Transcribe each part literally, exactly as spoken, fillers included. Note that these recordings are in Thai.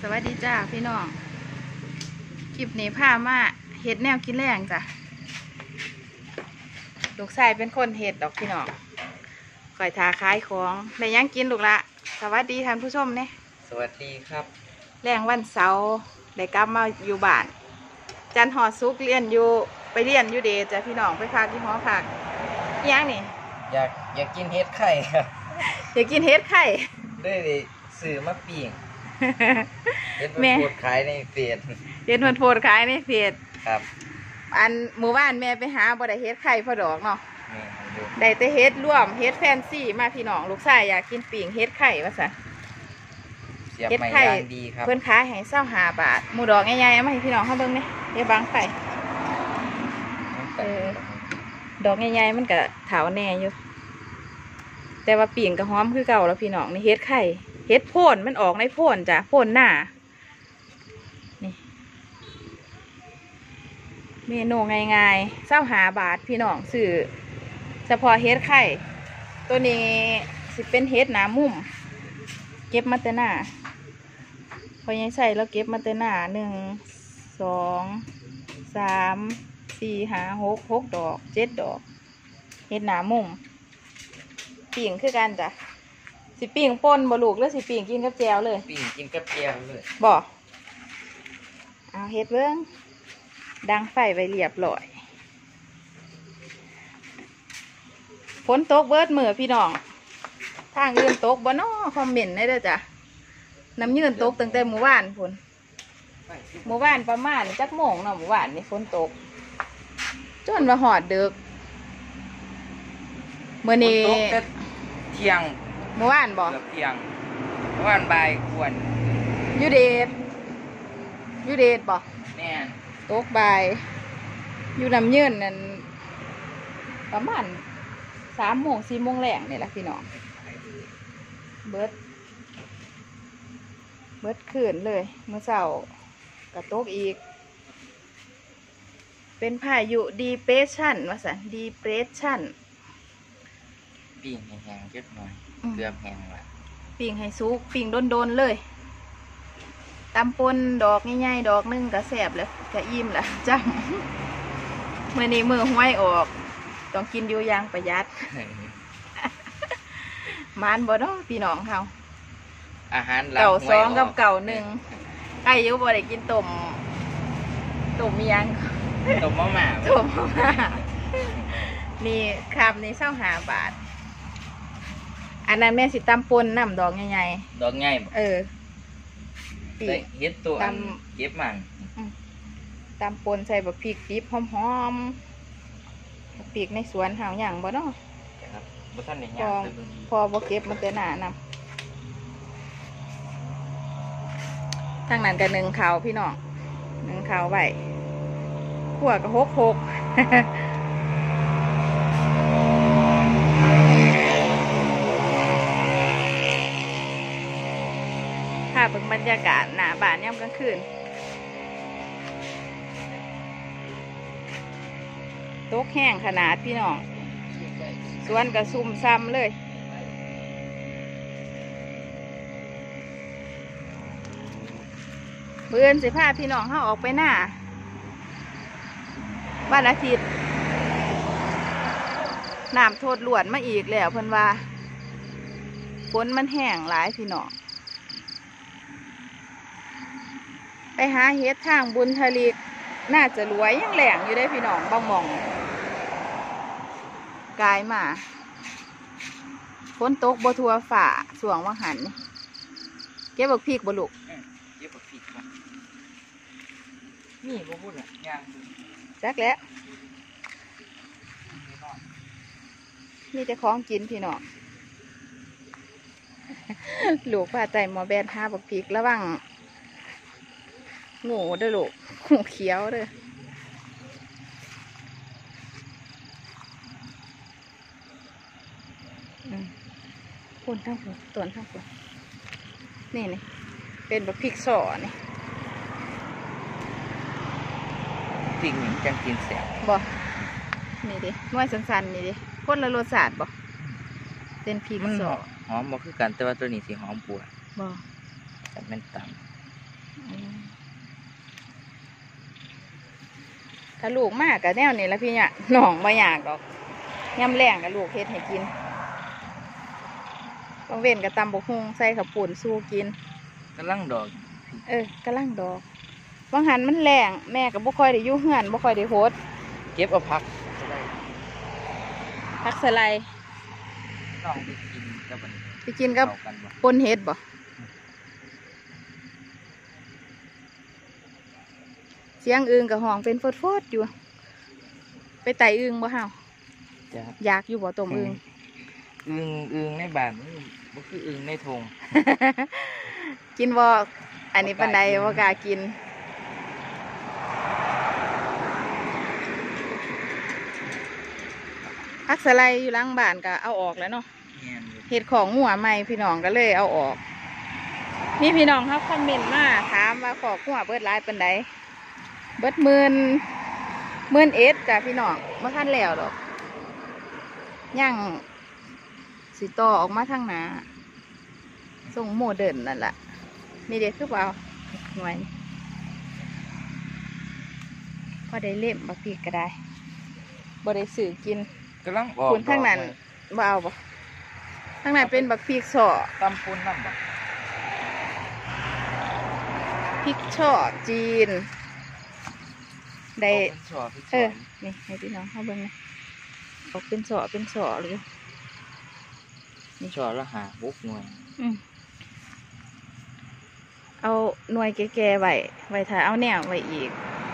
สวัสดีจ้าพี่น้องคลิปนี้พามาเห็ดแนวกินแรงจ้ะลูกชายเป็นคนเห็ดดอกพี่น้องคอยทาขายของในยังกินลูกละสวัสดีท่านผู้ชมเนี่ยสวัสดีครับแรงวันเสาร์ได้กลับมาอยู่บ้านจันหอซุกเรียนอยู่ไปเรียนอยู่เดจ้ะพี่น้องไปพักที่หอพักยังนี่อยากอยากกินเห็ดไข่ครับอยากกินเห็ดไข่ได้เลยซื้อมาปิ้งเห็ดมันโพดขายในเฟซเห็ดมันโพดขายในเฟซครับอันหมู่บ้านแม่ไปหาบ่ได้เห็ดไข่พอดอกเนาะได้แต่เห็ดร่วมเห็ดแฟนซี่มาพี่น้องลูกชายอยากกินปิ้งเห็ดไข่ว่าซะเห็ดไข่ดีครับเพิ่นขายให้เศร้าหาบาทหมูดอกใหญ่ๆเอามาให้พี่น้องเขาเบิ่งนี่เดี๋ยวบางไปเออดอกใหญ่ๆมันก็เถาแน่อยู่แต่ว่าปิ่งกับหอมคือเก่าแล้วพี่น้องนี่เฮ็ดไข่เฮ็ดโพ่นมันออกในโพ่นจ้ะโพ่นหน้านี่เมนูง่ายๆเศร้าหาบาทพี่น้องซื้อเฉพาะเฮ็ดไข่ตัวนี้สิเป็นเฮ็ดหนามุมเก็บมาแต่หน้าพอยังใส่แล้วเก็บมาแต่หน้าหนึ่งสองสามสี่ห้าหกหกดอกเจ็ดดอกเฮ็ดหนามุมปิ่งคือกันจ้ะสิปิ่งป่นบ่ลูกหรือสิปิ่งกินกับแจวเลยปิ่งกินกับแจวเลยบ่เอาเฮ็ดเบิ่งดังไฟไว้เรียบร้อยฝนตกเบิดมือพี่น้องทางอื่นตกบ่น้อคอมเมนต์ได้เด้อจ้ะน้ำยืนตกตั้งแต่หมู่บ้านฝนหมู่บ้านประมาณจักโมงเนาะหมู่บ้านนี่ฝนตกจนมาหอดดึกเมื่อนี้เที่ยงเมื่อวานบอกเที่ยงเมื่อวานบ่ายควรยูเดทยูเดทบอกแม่ตกบ่ายอยู่น้ำยืนนั่นประมาณสามโมงสี่โมงแรงนี่แหละพี่น้องเบิร์ดเบิร์ดขึ้นเลยเมื่อเช้ากระตกอีกเป็นพายุดีเพรสชั่นว่าสันดีเพรสชั่นปิ่งให้แห้งเยอะหน่อยเกือบแห้งละปิ่งให้ซุกปิ่งโดนๆเลยตำปนดอกง่ายๆดอกนึงกระแสบเลยกระอิ่มละจ้ำเมื่อนี้มือห้วยออกต้องกินอยู่อย่างประหยัดมานบ่เนาะพี่น้องเขาอาหารเก่าสองกับเก่าหนึ่งไก่ยุบ่ได้กินต้มต้มยังต้มมะม่าต้มมะม่านี่คำนี้เศร้าหาบาทอันนั้นแม่สิตำปนน้ำดอกใหญ่ๆดอกใหญ่เออเฮ็ดตัวอันเก็บมันตำปนใส่บะพริกดิบหอมๆบะพริกในสวนหาวหยั่งบ่เนาะครับบ่ทันได้ย่างพอบ่เก็บมันแต่หน้านำทางนั้นก็หนึ่งเขาพี่น้องหนึ่งเขาไว้ขั่วก็หกหกค่ะเป็นบรรยากาศหน้าบ้านย่ำกลางคืนตกแห้งขนาดพี่น้องสวนกระซุ่มซ้ำเลยเบื่อสิพาพี่น้องเขาออกไปหน้าวันอาทิตย์น้ำโทษหลวนมาอีกแล้วเพิ่นว่าฝนมันแห้งหลายพี่น้องไปหาเฮ็ดทางบุญทลีกน่าจะรวยยังแหลงอยู่ได้พี่น้องบางมองกายมาฝนตกบ่ทัวฝ่าสวงว่าหันเก็บบักพริกบ่ลูกเก็บบักพริกนี่บ่พูดอ่ะย่างจักแล้วมีแต่ของกินพี่น้องลูกพาใจหมอแบนหาบักพริกระวังงูเด้อลูกงูเขียวเด้อปุ่นทั้งปุ่นตัวทั้งปุ่นนี่นี่เป็นบักพริกสอนี่พริกนี่จังกินแสบบ่นี่ดิน้อยสันๆนี่ดิคนละรสชาติบ่เป็นพริกสอหอมบ่คือกันแต่ว่าตัวนี้สิหอมปัวบ่แต่เป็นต่ำถ้าลูกมากกับแนวนี้แล้วพี่เนี่ยหน่องไม่อยากดอกย่ำแรงกับลูกเฮ็ดให้กินต้องเว้นกับตำบกฮุงใส่กับปุ่นสู้กินกำลังดอกเออกำลังดอกบางหันมันแรงแม่กับบ่ค่อยได้ยุ่งเหือนบ่ค่อยได้โฮดเก็บเอาพักจะได้พักสไลด์น้องไปกินกับมันไปกินกับเข้ากันบ่ปนเฮ็ดบ่เสียงอึงกับห้องเป็นฟดๆอยู่ไปไต่อึงบ่เฮาจ้ะอยากอยู่บ่ต้มอึงอึงอึงในบ้านบ่คืออึงในทงกินบ่อันนี้ปันใดบ่กล้ากินพักสไลด์อยู่หลังบ้านก็เอาออกแล้วเนาะแม่นอยู่เห็ดของหัวใหม่พี่น้องก็เลยเอาออกนี่พี่น้องเขาคอมเมนต์มาถามว่าขอกหัวเบิดหลายปันใดเบิดหมื่นหมื่นเอ็ดจ้ะพี่น้องเมื่อทันแล้วดอกย่างสีต่อออกมาทางหนาส่งโมเดิร์นนั่นแหละมีเด็กคือเปล่าหน่วยพอได้เล่มบักพีกก็ได้บ่ได้สื่อกินกำลังออกคุณทางนั้นดอกเลยบ่เอาบ่ทางนั้นเป็นบักพีกสอตำปุนน้ำบ่พริกช่อจีนได้ออกเป็นช่อเป็นเอช่ออ นี่ให้พี่น้องเข้าเบิ่งนะออกเป็นสอเป็นสอเลยช่อละหาบุกหน่วยอืมเอาหน่วยแก่ๆไว้ไว้ถ้าเอาแนวไว้อีก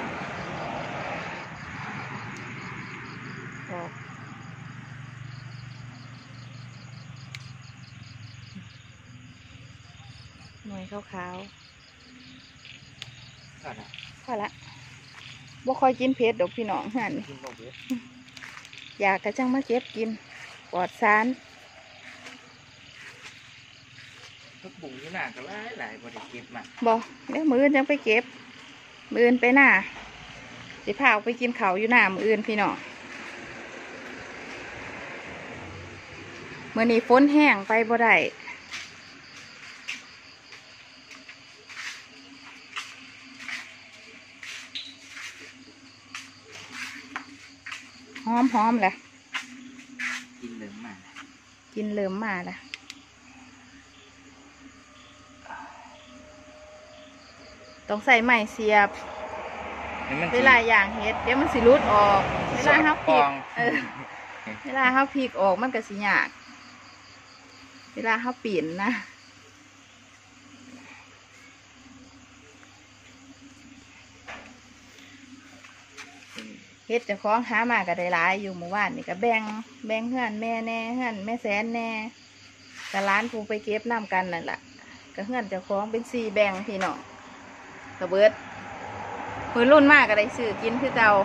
ออกหน่วยขาวก็ได้ๆพอละบ่ค่อยกินเผ็ดดอกพี่น้องหั่นกินบ่เบิดอยากกระจังมาเก็บกินปลอดสารทุกบุ๋งที่หน้าก็หลายหลายบ่ได้เก็บมาบ่เดี๋ยวมืออื่นจังไปเก็บมืออื่นไปหน้าสิพาออกไปกินข้าวอยู่หน้ามืออื่นพี่น้องมื้อนี้ฝนแห้งไปบ่ได้หอมหอมๆแหละกินเหลืองมากินเริ่มมาละต้องใส่ไม้เสียบนี่มันเวลาอย่างเฮ็ดเดี๋ยวมันสิรุดออก เวลาเฮาพปริอก งเออ เวลาเฮาพริกออกมันก็สิยาก เวลาเฮาปีนนะเฮ็ดเจะคล้าของหามาก็ได้หลายอยู่หมู่บ้านนี่ก็แบ่งแบ่งเฮือนแม่แน่เฮือนแม่แสนแน่กับร้านผู้ไปเก็บน้ำกันนั่นแหละก็เฮือนเจะคล้าของเป็นสี่แบ่งพี่น้องกระเบิดมือรุ่นมากก็ได้ซื้อกินคือเก่า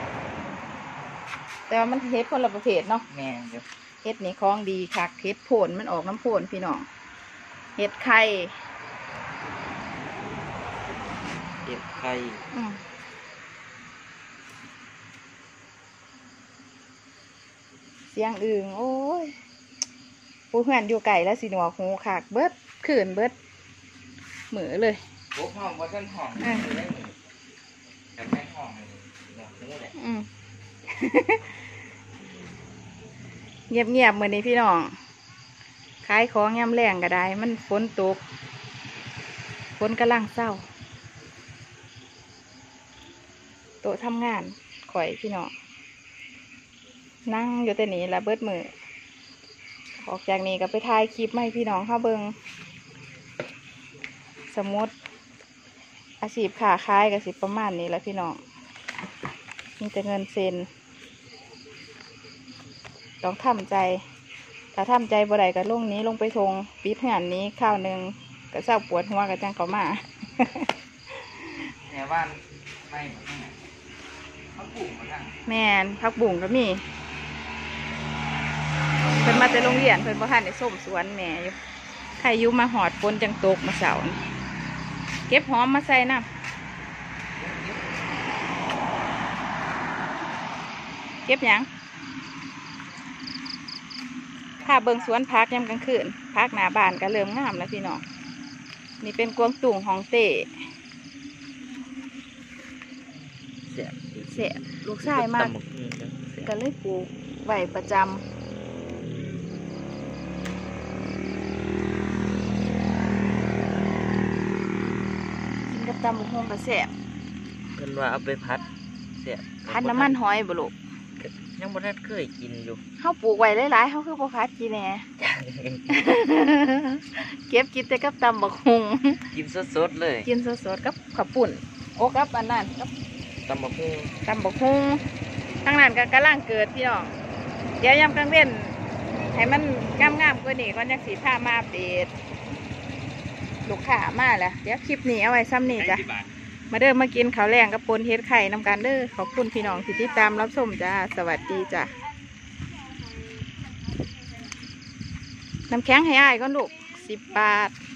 แต่ว่ามันเฮ็ดคนละประเภทเนาะแม่นอยู่เฮ็ดนี่ของดีคักเฮ็ดโผนมันออกน้ำโผนพี่น้องเฮ็ดไข่เก็บไข่อืมเสียงอึ่งโอ้ยผู้เพื่อนอยู่ไก่แล้วสิหนวกหูขากเบิดขืนเบิดเหมือเลยโอ้ห้องบ่ทันห้องอ่ะอยู่ได้นี่แต่แม่ห้องนี่หนวกนี่แหละอืม เงียบเงียบๆเหมือนนี้พี่น้องขายของยำแรงก็ได้ มันฝนตกฝนกำลังเศร้า โต๊ะทำงานข่อยพี่น้องนั่งอยู่แต่นี้ละเบิดมือออกจากนี้ก็ไปถ่ายคลิปมาให้พี่น้องเข้าเบิงสมมติอาชีพขาขายกับสิประมาณนี้แหละพี่น้องมีแต่เงินเซ็นต้องทำใจถ้าทำใจบ่ได้ก็ลงนี้ลงไปทงปิดงานนี้ข้าวหนึ่งก็เศร้าปวดหัวกับจังเขามาแม่บ้านไม่หมดนั่นน่ะเขาปลูกมาทั้งแม่นพักบุ่งก็มีเพิ่นมาแต่โรงเรียนเพิ่นบ่ทันได้ส้มสวนแม่อยู่ใครอยู่มาหอดฝนจังตกมาเสาร์นี่เก็บหอมมาใส่น้ำเก็บหยังถ้าเบิ่งสวนพักยามกลางคืนพักหน้าบ้านก็เริ่มงามแล้วพี่น้องนี่เป็นกวางตุ่งของเต้สบลูกชายมากตำบักหุ่งนะก็เลยปลูกไว้ประจำกินกับตำบักหุ่งก็แสบเพิ่นว่าเอาไปพัดเสียพัดน้ำมันหอยบ่ลูกยังบ่ทันเคยกินอยู่เฮาปลูกไว้หลายๆเฮาคือบ่พัดกินแหน่ เก็บกินแต่กับตำบักหุ่งกินสดๆเลยกินสดๆกับข้าวปุ่นโอ้กับอันนั้นกับตำบักหุ่งตำบักหุ่งทางนั้นก็กำลังเกิดพี่น้องเดี๋ยวยามกลางเว้นให้มันงามๆกว่านี้ก่อนจักสีผ้ามาอัปเดตลูกค้ามาแล้วเดี๋ยวคลิปนี้เอาไว้ซ้ำนี่จ้ะมาเดินมากินข้าวแรงกับปนเฮ็ดไข่นำกันเด้อขอบคุณพี่น้องที่ติดตามรับชมจ้าสวัสดีจ้ะน้ำแข็งให้อ้ายก่อนลูกสิบบาท